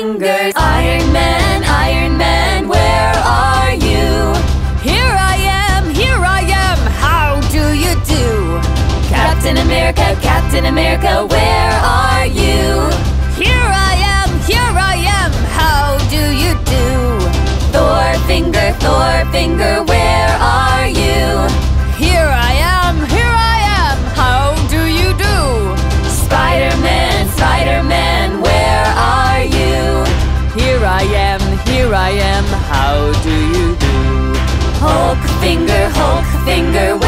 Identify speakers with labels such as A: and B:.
A: fingers. Iron Man, where are you? Here I am, how do you do? Captain America, where are you? Here I am, how do you do? Thor finger, where are you? Here I am, how do you do? Spider-Man, where are you? Here I am, how do you do? Hulk finger,